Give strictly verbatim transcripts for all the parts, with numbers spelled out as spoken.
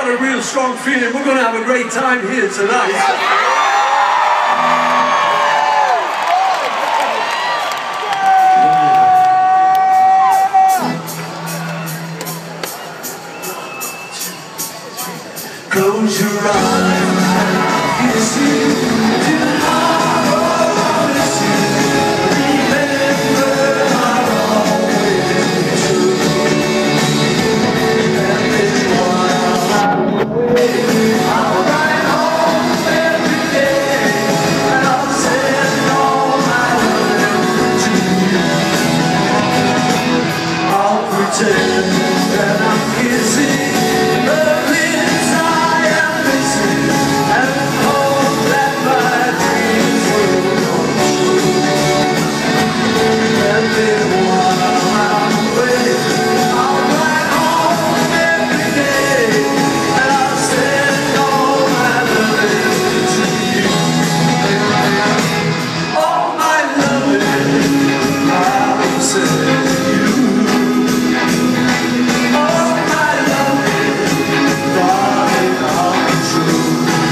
got a real strong feeling we're going to have a great time here tonight. Close your eyes and I'll kiss you tomorrow. Miss you. Remember I'll always be true. And then while I'm away, I'll ride home every day, and I'll send all my love to you. I'll pretend that I'm kissing the lips I am missing, and hope that my dreams will come true. And then while I'm away, I'll ride home every day, and I'll send all my loving to you. All my loving I'll send you. All my loving, darling, I'll be true.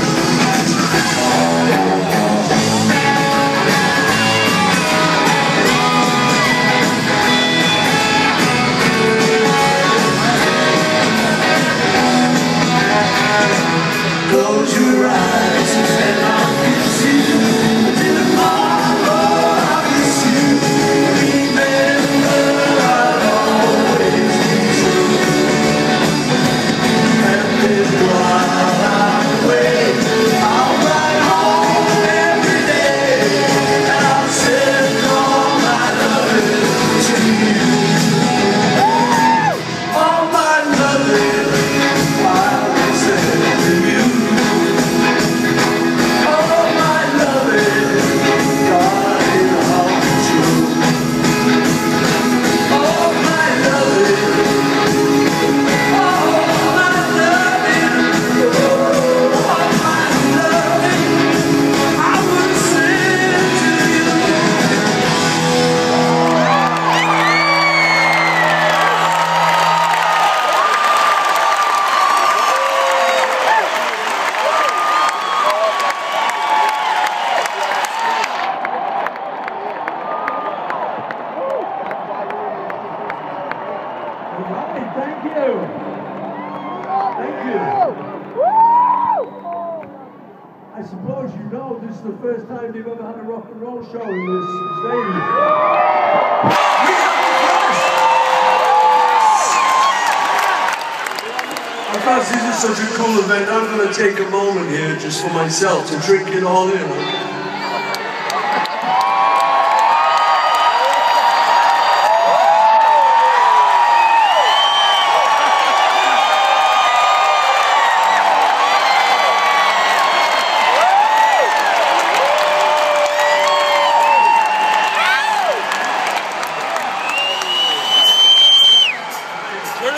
Close your eyes and I'll kiss you. Tomorrow I'll miss you. Remember I'll always be true. And then while I'm away, I'll ride home every day, and I'll send all my loving to you. All my loving I will send to you. All my loving, darling, I'll be true. All my loving, all my loving, all my loving, I will send to you. Alright, thank you. Thank you. I suppose you know this is the first time they've ever had a rock and roll show in this stadium. We have a blast! Because this is such a cool event, I'm going to take a moment here just for myself to drink it all in.